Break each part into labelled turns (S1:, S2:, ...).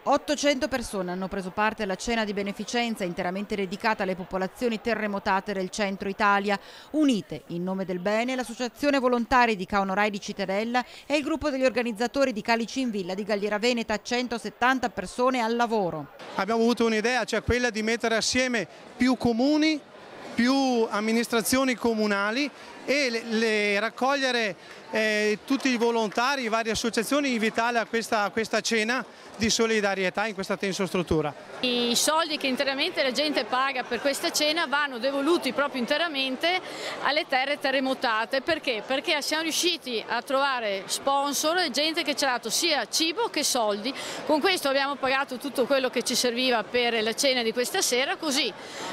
S1: 800 persone hanno preso parte alla cena di beneficenza interamente dedicata alle popolazioni terremotate del centro Italia, unite in nome del bene l'associazione volontari di Caonorai di Cittadella e il gruppo degli organizzatori di Calici in Villa di Galliera Veneta, 170 persone al lavoro.
S2: Abbiamo avuto un'idea, cioè quella di mettere assieme più comuni, più amministrazioni comunali e raccogliere tutti i volontari, varie associazioni, invitarli a questa cena di solidarietà in questa tensostruttura.
S3: I soldi che interamente la gente paga per questa cena vanno devoluti proprio interamente alle terre terremotate. Perché? Perché siamo riusciti a trovare sponsor e gente che ci ha dato sia cibo che soldi. Con questo abbiamo pagato tutto quello che ci serviva per la cena di questa sera, così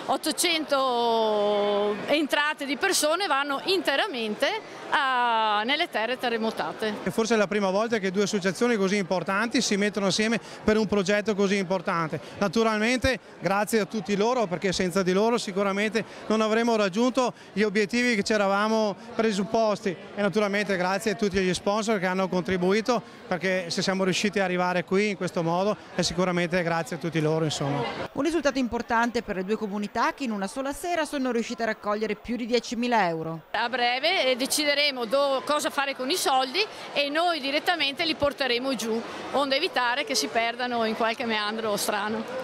S3: 800 entrate di persone vanno interamente nelle terre terremotate.
S2: Forse è la prima volta che due associazioni così importanti si mettono assieme per un progetto così importante. Naturalmente grazie a tutti loro, perché senza di loro sicuramente non avremmo raggiunto gli obiettivi che ci eravamo presupposti, e naturalmente grazie a tutti gli sponsor che hanno contribuito, perché se siamo riusciti ad arrivare qui in questo modo è sicuramente grazie a tutti loro, insomma.
S1: Un risultato importante per le due comunità che in una sola sera sono riuscite a raccogliere più di 10.000 euro.
S3: A breve decideremo cosa fare con i soldi e noi direttamente li porteremo giù, onde evitare che si perdano in qualche meandro strano.